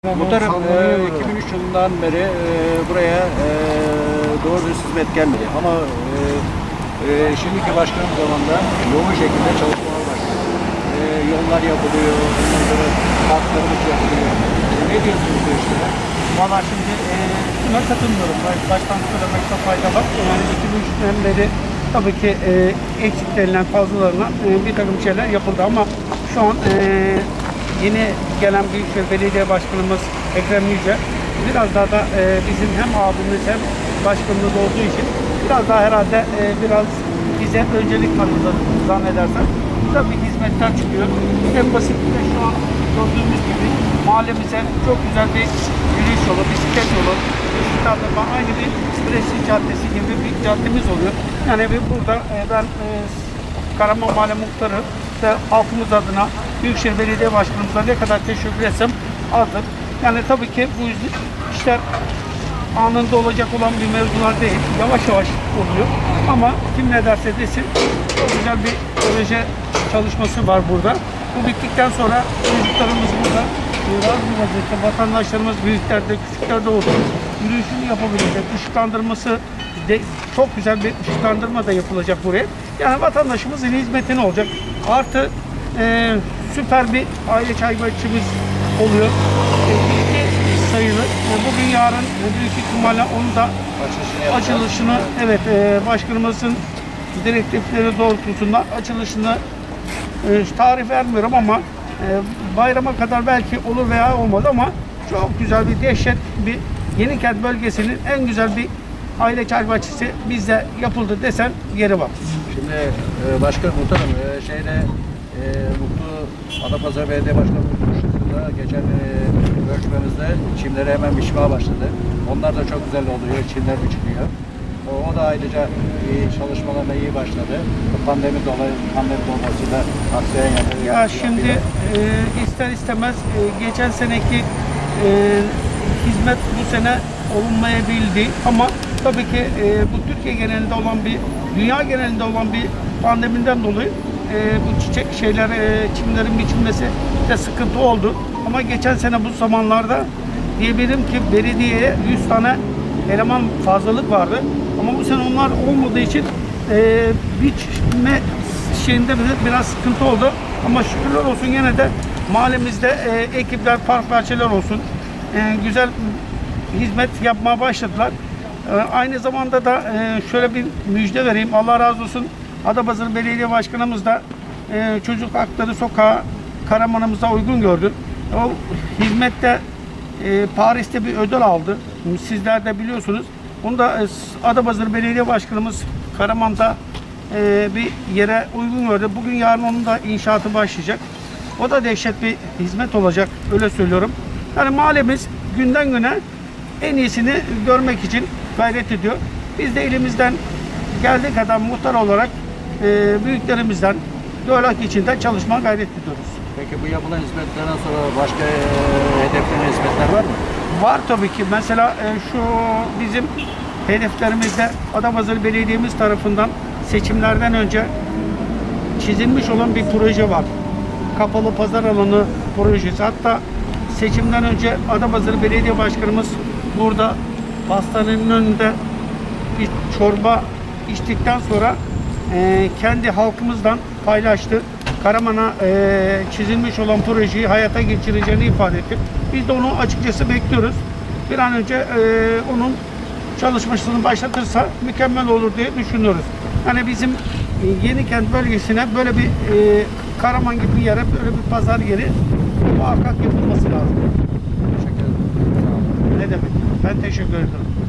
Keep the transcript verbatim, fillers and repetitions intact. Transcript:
Muhtarım, e, iki bin üç yılından beri e, buraya e, doğru dürüst hizmet gelmedi. Ama e, e, şimdiki başkanım zamanında yoğun şekilde çalışmalar başladı. E, yollar yapılıyor, ondan sonra parklarımız yapılıyor. E, ne diyorsunuz bu işlere? Valla şimdi e, buna katılmıyorum. Baştan söylemekte fayda var. Yani iki bin üçten beri tabii ki e, eksik denilen fazlalarına e, bir takım şeyler yapıldı ama şu an e, yeni gelen Büyükşehir Belediye Başkanımız Ekrem Yüce biraz daha da e, bizim hem abimiz hem başkanımız olduğu için biraz daha herhalde e, biraz bize öncelik tanıdı zannedersem. Tabii hizmetler çıkıyor. En basit de şu an gördüğümüz gibi mahallemize çok güzel bir yürüyüş yolu, bisiklet yolu, ışıklandırma, aynı bir Prestij Caddesi gibi bir caddemiz oluyor. Yani bir burada e, ben e, Karaman Mahalle Muhtarı ve halkımız adına Büyükşehir Belediye Başkanımıza ne kadar teşekkür etsem azdır. Yani tabii ki bu işler anında olacak olan bir mevzular değil. Yavaş yavaş oluyor. Ama kim ne derse desin çok güzel bir proje çalışması var burada. Bu bittikten sonra çocuklarımız burada rahat bir vaziyette, vatandaşlarımız büyüklerde, küçüklerde olsun yürüyüşünü yapabilecek, ışıklandırması de, çok güzel bir ışıklandırma da yapılacak buraya. Yani vatandaşımızın hizmetine olacak. Artı e, süper bir aile çay bahçemiz oluyor. E, iki sayılı. E, bugün yarın e, büyük ihtimalle onu da açılışını, açılışını evet e, başkanımızın direktifleri doğrultusunda açılışını e, tarih vermiyorum ama e, bayrama kadar belki olur veya olmaz ama çok güzel bir dehşet bir Yenikent bölgesinin en güzel bir aile çay bahçesi bizde yapıldı desen yeri var. Şimdi e, başkan muhtarım e, şeyde e, Mutlu Adapazarı Belediye Başkanı Mutlu'da geçen e, görüşmemizde çimleri hemen biçmeye başladı. Onlar da çok güzel oluyor, çimler biçiliyor. O, o da ayrıca iyi çalışmalarına iyi başladı. Pandemi dolayı, pandemi olmasıyla aksayan yerleri. Ya şimdi e, ister istemez e, geçen seneki e, hizmet bu sene olunmayabildi ama tabii ki e, bu Türkiye genelinde olan bir, dünya genelinde olan bir pandemiden dolayı e, bu çiçek şeyler, e, çimlerin biçilmesi de sıkıntı oldu. Ama geçen sene bu zamanlarda diyebilirim ki belediyeye yüz tane eleman fazlalık vardı. Ama bu sene onlar olmadığı için e, biçme şeyinde biraz sıkıntı oldu. Ama şükürler olsun yine de mahallemizde e, ekipler, park bahçeler olsun e, güzel hizmet yapmaya başladılar. E, aynı zamanda da e, şöyle bir müjde vereyim. Allah razı olsun. Adapazarı Belediye Başkanımız da e, çocuk hakları sokağı Karaman'ımıza uygun gördü. O hizmette e, Paris'te bir ödül aldı. Sizler de biliyorsunuz. Onu da e, Adapazarı Belediye Başkanımız Karaman'da e, bir yere uygun gördü. Bugün yarın onun da inşaatı başlayacak. O da dehşet bir hizmet olacak. Öyle söylüyorum. Yani mahallemiz günden güne en iyisini görmek için gayret ediyor. Biz de elimizden geldiği kadar muhtar olarak e, büyüklerimizden Dölak içinde çalışmaya gayret ediyoruz. Peki bu yapılan hizmetlerden sonra başka e, hedeflenen hizmetler var mı? Var tabii ki. Mesela e, şu bizim hedeflerimizde Adapazarı Belediye'miz tarafından seçimlerden önce çizilmiş olan bir proje var. Kapalı pazar alanı projesi. Hatta seçimden önce Adapazarı Belediye Başkanımız burada pastanenin önünde bir çorba içtikten sonra e, kendi halkımızdan paylaştı. Karaman'a e, çizilmiş olan projeyi hayata geçireceğini ifade etti. Biz de onu açıkçası bekliyoruz. Bir an önce e, onun çalışmasını başlatırsa mükemmel olur diye düşünüyoruz. Yani bizim e, Yenikent bölgesine böyle bir e, Karaman gibi bir yere, böyle bir pazar yeri muhakkak yapılması lazım. Teşekkür ederim. Ne demek? Ben teşekkür ederim.